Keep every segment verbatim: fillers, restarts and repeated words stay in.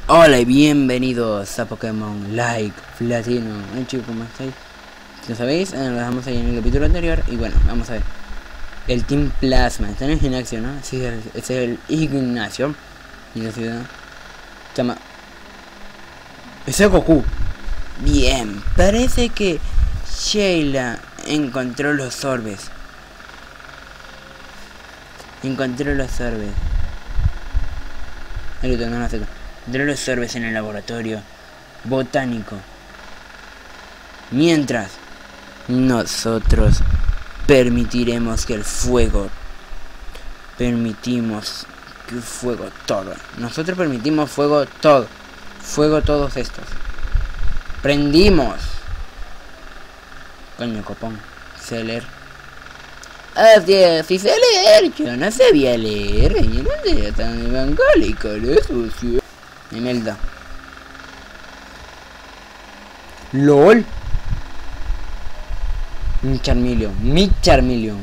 Hola y bienvenidos a Pokémon Like Platino. Hola chicos, ¿cómo estáis? Si lo sabéis, eh, lo dejamos ahí en el capítulo anterior. Y bueno, vamos a ver. El Team Plasma está en el gimnasio, ¿no? Sí, ese es el Ignacio. Y la ciudad se llama... ¡Ese es Goku! Bien, parece que Sheila encontró los orbes. Encontró los orbes. Ahorita no lo acepto. Encontró los orbes en el laboratorio botánico. Mientras nosotros permitiremos que el fuego permitimos que el fuego todo nosotros permitimos fuego todo fuego todos estos prendimos coño copón sé leer. Así es, sí sé leer. Yo no sabía leer. Yo no sé tan evangélico, eso sí. Imelda. LOL. Mi Charmeleon, mi Charmeleon.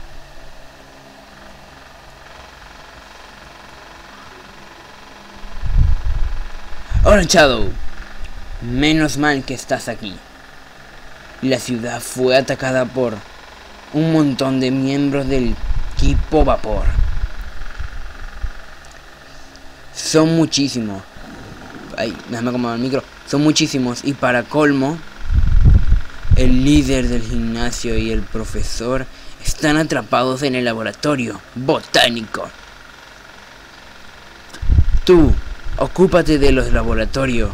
Hola Shadow. Menos mal que estás aquí. La ciudad fue atacada por un montón de miembros del equipo Vapor. Son muchísimos. Ay, déjame acomodar el micro. Son muchísimos y para colmo, el líder del gimnasio y el profesor están atrapados en el laboratorio botánico. Tú, ocúpate de los laboratorios.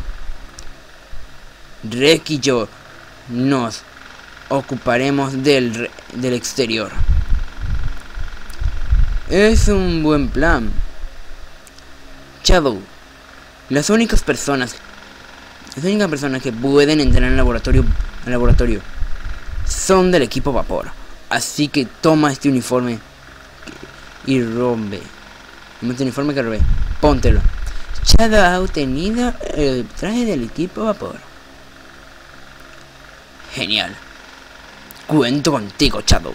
Rek y yo nos ocuparemos del, del exterior. Es un buen plan. Shadow, las únicas personas Las únicas personas que pueden entrar en el laboratorio, el laboratorio son del equipo Vapor. Así que toma este uniforme y rompe. Este uniforme que robé. Póntelo. Shadow ha obtenido el traje del equipo Vapor. Genial. Cuento contigo, Shadow.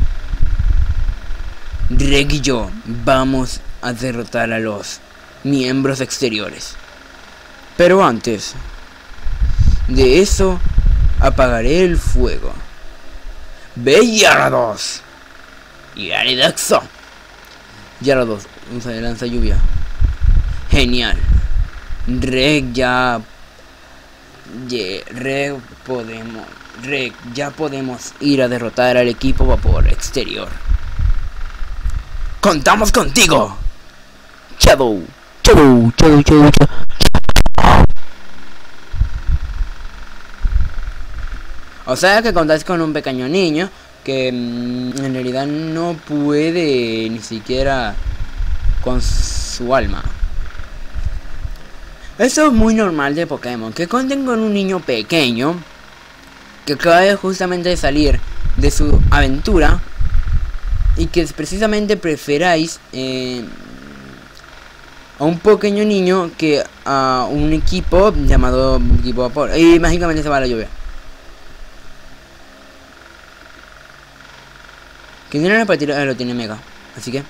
Rek y yo vamos a derrotar a los miembros exteriores. Pero antes de eso, apagaré el fuego. Ve Gyarados. Gyaradoxo. Gyarados, usa de lanza lluvia. Genial. Rek ya... Rek podemos... Rek, ya podemos ir a derrotar al equipo Vapor exterior. ¡Contamos contigo! Shadow. Shadow, Shadow, Shadow, Shadow. O sea que contáis con un pequeño niño que mmm, en realidad no puede ni siquiera con su alma. Eso es muy normal de Pokémon, que cuenten con un niño pequeño que acaba de justamente de salir de su aventura y que precisamente preferáis eh, a un pequeño niño que a un equipo llamado equipo Vapor. Y mágicamente se va la lluvia. Quien tiene la partida lo tiene Mega. Así que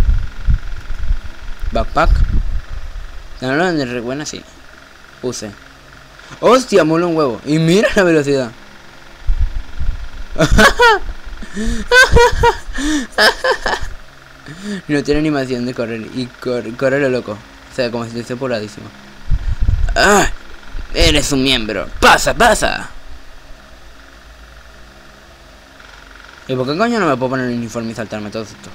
Backpack. Ganaron de re buena, sí. Puse. Hostia, mola un huevo. Y mira la velocidad. No tiene animación de correr. Y corre, corre lo loco. O sea, como si estuviese apuradísimo. ¡Ah! Eres un miembro. ¡Pasa, pasa! ¿Y por qué coño no me puedo poner el uniforme y saltarme todo esto?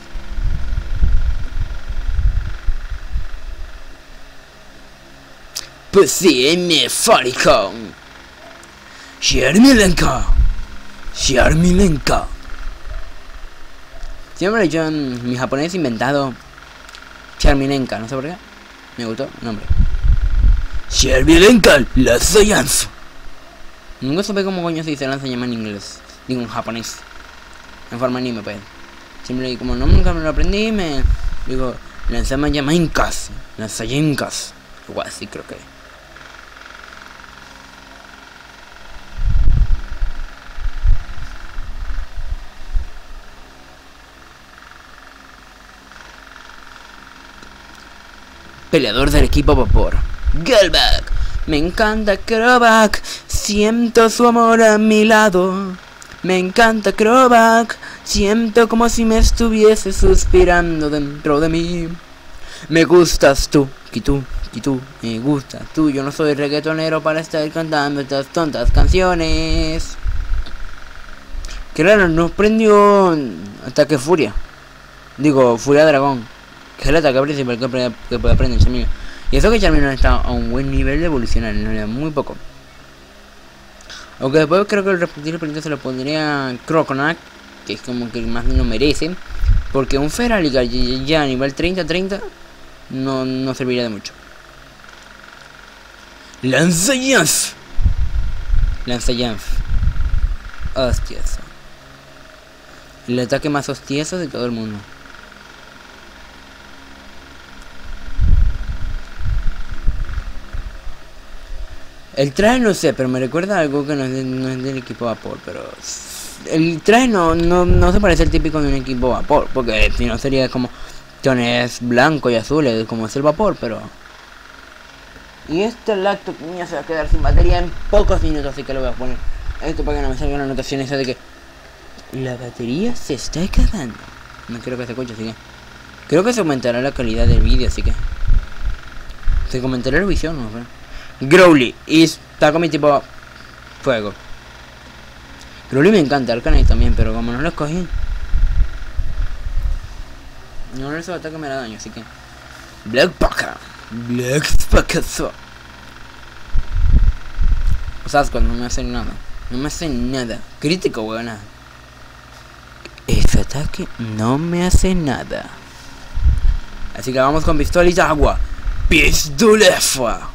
Pues sí, me Faricon. Charmilenka. Charmilenka. Siempre he dicho en mi japonés inventado Charmilenka, no sé por qué. Me gustó el nombre. Charmilenka, la science. Nunca supe cómo coño se dice la llama en inglés. Digo en japonés. En forma anime, pues. Siempre como no, nunca me lo aprendí, me digo, lanzamos llamancas, lanzayencas, algo así creo que. Peleador del equipo Vapor. Girlback. Me encanta Croback, siento su amor a mi lado. Me encanta Croback, siento como si me estuviese suspirando dentro de mí. Me gustas tú, y tú, y tú, me gustas tú. Yo no soy reggaetonero para estar cantando estas tontas canciones. Que raro, nos prendió Ataque Furia. Digo, Furia Dragón. Que es el ataque principal que, pre que puede aprender Charmeleon. Y eso que Charmeleon está a un buen nivel de evolucionar, en realidad, muy poco. Aunque después creo que el repetible pendiente se lo pondría Croconack, que es como que más lo merece. Porque un Feraligatr ya a nivel treinta treinta no, no serviría de mucho. Lanzallamas. Lanzallamas. Hostias. El ataque más hostioso de todo el mundo. El traje no sé, pero me recuerda a algo que no es, de, no es del equipo vapor, pero el traje no, no, no se parece al típico de un equipo vapor, porque si no sería como tones blanco y azules, como es el vapor, pero... Y este lacto niña se va a quedar sin batería en pocos minutos, así que lo voy a poner esto para que no me salga una anotación esa de que la batería se está acabando. No quiero que se escuche, así que creo que se aumentará la calidad del vídeo, así que se comentará la visión, no sé. Growly, y está con mi tipo fuego. Growly me encanta, Arcanine también, pero como no lo escogí, no le hizo ataque me da daño, así que Black Paka, Black Paka. O sea, cuando no me hace nada, no me hace nada. Crítico, buena. Ese ataque no me hace nada. Así que vamos con pistola y agua. Pistolefa.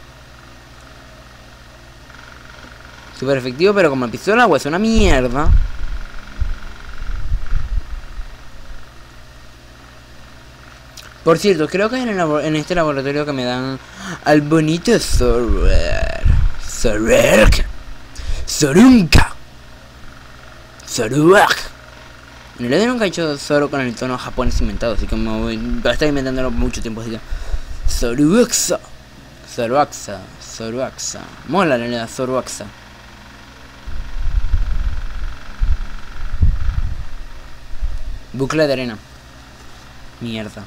Super efectivo, pero como el pistola agua es una mierda. Por cierto, creo que en, el en este laboratorio que me dan al bonito Zorwer. Zorwerk. Zorunka. Zoruak. En realidad nunca he hecho Zoro con el tono japonés inventado, así que me voy a estar inventándolo mucho tiempo, así que Zoruaxa. Zoruaxa. Zoruaxa. Mola la realidad, Zoruaxa. Bucle de arena. Mierda.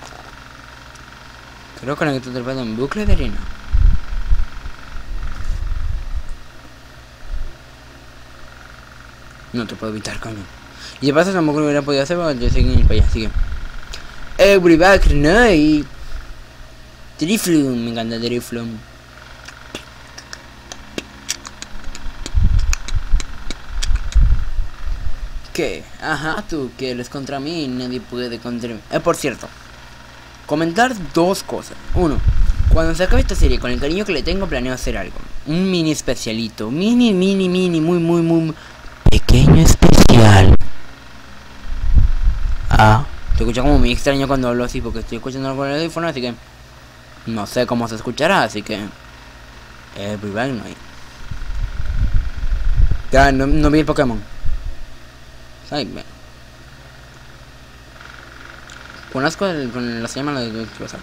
Creo que estoy atrapado en bucle de arena. No te puedo evitar, coño. Y de paso tampoco lo hubiera podido hacer porque yo seguí para allá, así que Every Back Night. Drifloon, me encanta Drifloon. ¿Qué? Ajá, tú, que eres contra mí y nadie puede contra mí. Eh, por cierto, comentar dos cosas. Uno, cuando se acabe esta serie, con el cariño que le tengo, planeo hacer algo. Un mini especialito. Mini, mini, mini, muy, muy, muy pequeño especial. Ah, se escucha como muy extraño cuando hablo así, porque estoy escuchando con el audífono, así que no sé cómo se escuchará, así que Every Back Night. Ya, no, no vi el Pokémon. Ay, me... Con asco con la llama de pasar.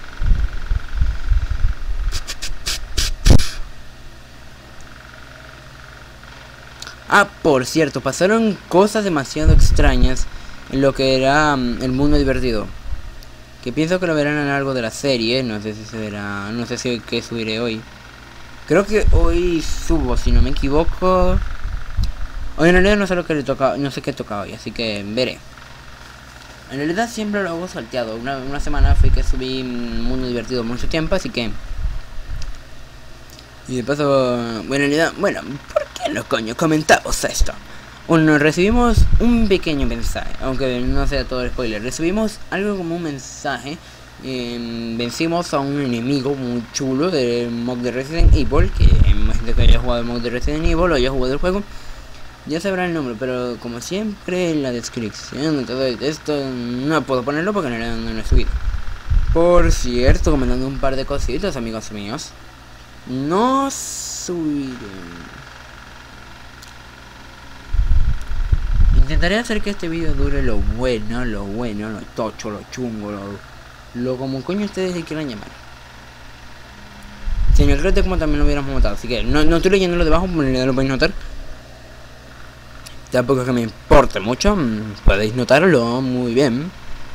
Ah, por cierto, pasaron cosas demasiado extrañas en lo que era um, el mundo divertido. Que pienso que lo verán a lo largo de la serie. No sé si se verá. No sé si que subiré hoy. Creo que hoy subo, si no me equivoco. Hoy en realidad no sé lo que le toca, no sé qué toca hoy, así que veré. En realidad siempre lo hago salteado. Una, una semana fui que subí Mundo Divertido mucho tiempo, así que... Y de paso... Bueno, en realidad... Bueno, ¿por qué no coño comentamos esto? Bueno, recibimos un pequeño mensaje, aunque no sea todo el spoiler. Recibimos algo como un mensaje. Eh, vencimos a un enemigo muy chulo del mod de Resident Evil, que gente que haya jugado el mod de Resident Evil o haya jugado el juego ya sabrá el nombre, pero como siempre en la descripción de todo esto no puedo ponerlo porque no lo he subido. Por cierto, comentando un par de cositas, amigos míos, no subiré. Intentaré hacer que este video dure lo bueno, lo bueno, lo tocho, lo chungo, lo, lo como coño ustedes le quieran llamar. Si en el reto como también lo hubiéramos matado. Así que no, no estoy leyéndolo debajo, lo podéis notar. Tampoco es que me importe mucho. Podéis notarlo muy bien.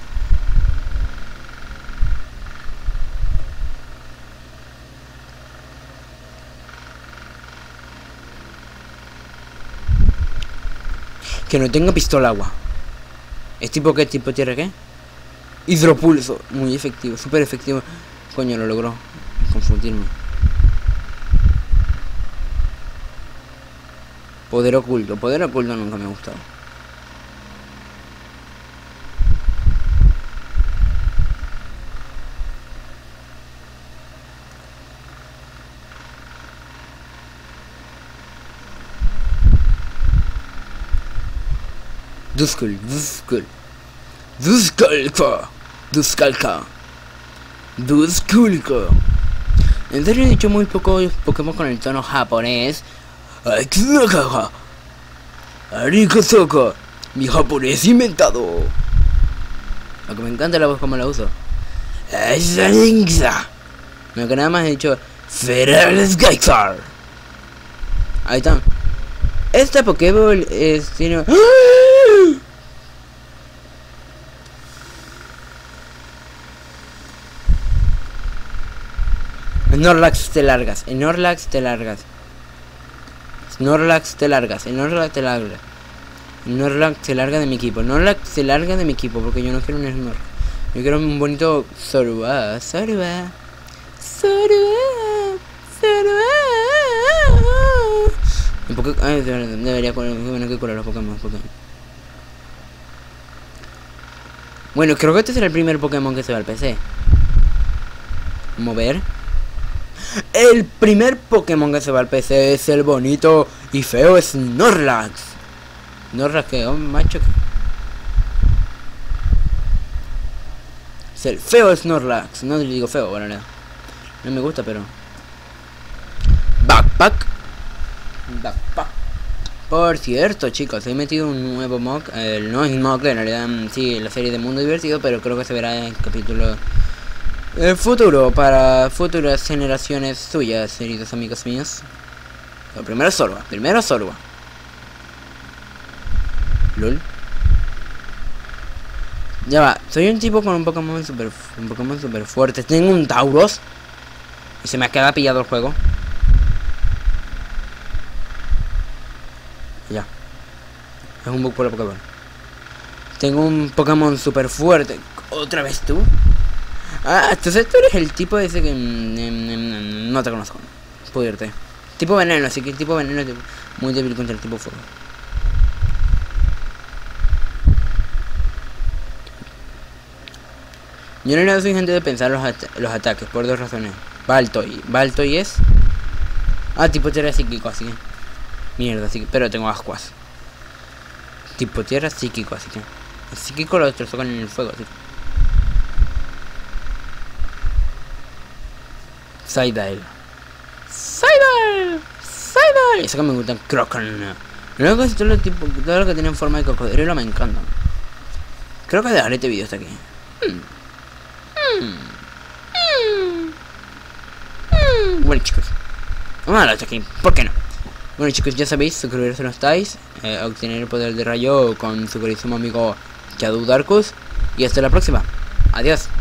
Que no tenga pistola agua. ¿Es tipo qué? ¿Tipo tierra qué? Hidropulso. Muy efectivo, súper efectivo. Coño, lo logró confundirme. Poder oculto. Poder oculto nunca me ha gustado. Duskull, Duskull. Duskalka. Duskalka. Duskulka. En serio he dicho muy poco Pokémon con el tono japonés. Akizaka. Arikazaka. Mi japonés inventado. Lo que me encanta la voz como la uso. Asarinxa. Lo que nada más he dicho. Ferales Gaixar. Ahí está. Esta Pokéball es. Tiene. Snorlax te largas, Snorlax te largas. Snorlax te largas, Snorlax te largas. Snorlax se larga de mi equipo. Snorlax se larga de mi equipo porque yo no quiero un Snorlax. Yo quiero un bonito Zorua, Zorua. Zorua, Zorua. Un poco, ay, debería curar, bueno, que curar los Pokémon, Pokémon. Bueno, creo que este será el primer Pokémon que se va al P C. Mover. El primer Pokémon que se va al P C es el bonito y feo Snorlax. Snorlax que, oh, macho. Es el feo Snorlax. No le digo feo, bueno, no, no me gusta, pero. Backpack. Backpack. Por cierto, chicos, he metido un nuevo mock. El no es mock, en realidad, sí, la serie de Mundo Divertido, pero creo que se verá en el capítulo. El futuro para futuras generaciones suyas, queridos amigos míos. Pero primero Zorua, primero Zorua. LOL. Ya va, soy un tipo con un Pokémon super, un Pokémon super fuerte. Tengo un Tauros y se me ha quedado pillado el juego. Ya. Es un bug por el Pokémon. Tengo un Pokémon super fuerte. ¿Otra vez tú? Ah, entonces tú eres el tipo ese que mm, no te conozco. Puedo irte. Tipo veneno, así que el tipo veneno es muy débil contra el tipo fuego. Yo no soy gente de pensar los, at los ataques por dos razones. Baltoy. Baltoy es. Ah, tipo tierra psíquico, así que. Mierda, así que. Pero tengo ascuas. Tipo tierra psíquico, así que. El psíquico lo destrozó con el fuego, así que. Sidle. Sidle. Sidle. Eso que me gusta. Crocan. Luego todo lo, tipo, todo lo que tiene forma de cocodrilo me encanta. Creo que dejaré este video hasta aquí. Hmm. Hmm. Hmm. Hmm. Bueno, chicos, vamos a dejarlo hasta aquí. ¿Por qué no? Bueno, chicos, ya sabéis, suscribiros si no estáis. Eh, obtener el poder de rayo con su queridísimo amigo Shadow Darkus. Y hasta la próxima. Adiós.